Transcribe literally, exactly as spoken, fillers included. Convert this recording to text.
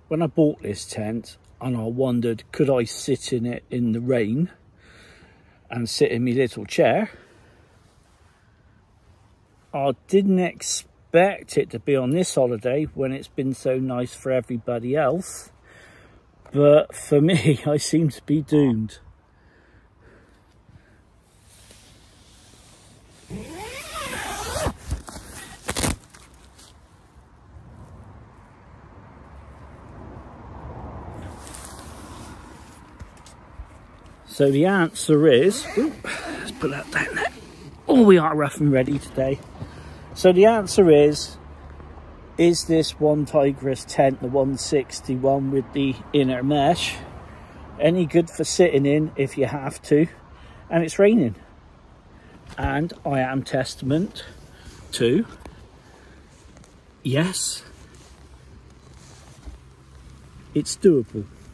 when I bought this tent and I wondered, could I sit in it in the rain and sit in my little chair? I didn't expect it to be on this holiday when it's been so nice for everybody else. But for me, I seem to be doomed. So the answer is, ooh, let's put that down there. Oh, we are rough and ready today. So the answer is, is this Onetigris tent, the one sixty-one with the inner mesh, any good for sitting in if you have to and it's raining? And I am testament to, yes, it's doable.